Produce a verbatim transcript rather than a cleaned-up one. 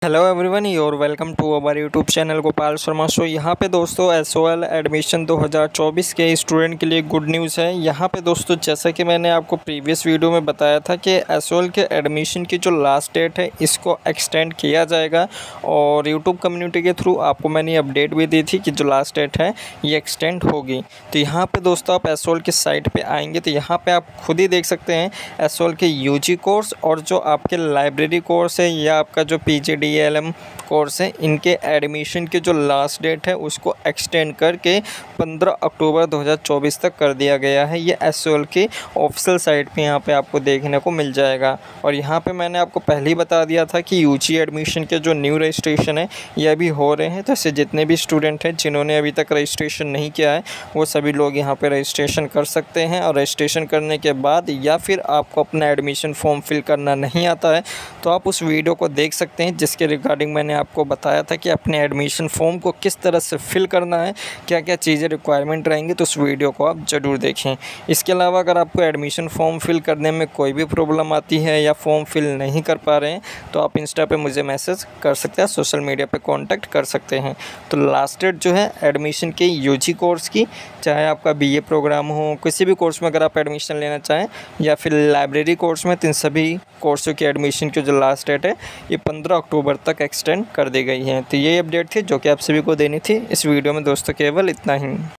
Hello everyone, your welcome to our YouTube channel Gopal Sharma show. यहाँ पे दोस्तों एस ओ एल एडमिशन दो हज़ार चौबीस के स्टूडेंट के लिए गुड न्यूज़ है। यहाँ पे दोस्तों जैसा कि मैंने आपको प्रीवियस वीडियो में बताया था कि एस ओ एल के एडमिशन की जो लास्ट डेट है इसको एक्सटेंड किया जाएगा और यूट्यूब कम्युनिटी के थ्रू आपको मैंने अपडेट भी दी थी कि जो लास्ट डेट है ये एक्सटेंड होगी। तो यहाँ पर दोस्तों आप एस ओ एल की साइट पर आएँगे तो यहाँ पर आप खुद ही देख सकते हैं एस ओ एल के यू जी कोर्स और जो आपके लाइब्रेरी कोर्स है या आपका जो P G D L M course है, इनके एडमिशन की जो लास्ट डेट है उसको एक्सटेंड करके पंद्रह अक्टूबर दो हज़ार चौबीस तक कर दिया गया है। ये एस ओ एल की ऑफिशियल साइट पे यहाँ पे आपको देखने को मिल जाएगा। और यहाँ पे मैंने आपको पहले ही बता दिया था कि यू जी एडमिशन के जो न्यू रजिस्ट्रेशन है ये अभी हो रहे हैं। तो ऐसे जितने भी स्टूडेंट हैं जिन्होंने अभी तक रजिस्ट्रेशन नहीं किया है वो सभी लोग यहाँ पर रजिस्ट्रेशन कर सकते हैं। और रजिस्ट्रेशन करने के बाद या फिर आपको अपना एडमिशन फॉर्म फिल करना नहीं आता है तो आप उस वीडियो को देख सकते हैं जिसके रिगार्डिंग मैंने आपको बताया था कि अपने एडमिशन फॉर्म को किस तरह से फिल करना है, क्या क्या चीज़ें रिक्वायरमेंट रहेंगी। तो उस वीडियो को आप ज़रूर देखें। इसके अलावा अगर आपको एडमिशन फॉर्म फिल करने में कोई भी प्रॉब्लम आती है या फॉर्म फिल नहीं कर पा रहे हैं तो आप इंस्टा पे मुझे मैसेज कर सकते हैं, सोशल मीडिया पे कांटेक्ट कर सकते हैं। तो लास्ट डेट जो है एडमिशन के यूजी कोर्स की, चाहे आपका बीए प्रोग्राम हो, किसी भी कोर्स में अगर आप एडमिशन लेना चाहें या फिर लाइब्रेरी कोर्स में, तो इन सभी कोर्सों की एडमिशन की जो लास्ट डेट है ये पंद्रह अक्टूबर तक एक्सटेंड कर दी गई है। तो ये अपडेट थी जो कि आप सभी को देनी थी इस वीडियो में दोस्तों, केवल इतना ही।